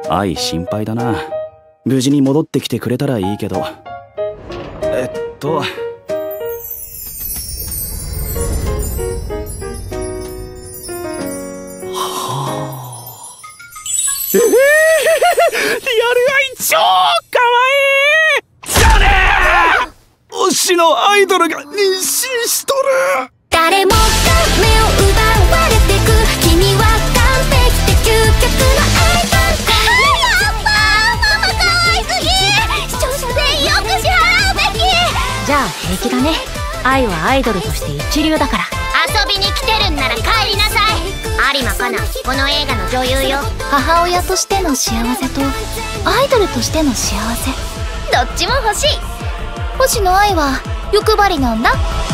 愛心配だな。無事に戻ってきてくれたらいいけど。リアル愛超かわいいじゃねえ。推しのアイドルが妊娠しとる。 誰もが目を奪われてく。君は完璧で究極のアイドル。ママ可愛すぎ。視聴者全員よく支払うべき。 じゃあ平気だね。愛はアイドルとして一流だから。 遊びに来てるんなら帰りなさい。有馬かな、この映画の女優よ。 母親としての幸せとアイドルとしての幸せ、 どっちも欲しい。 星野愛は欲張りなんだ。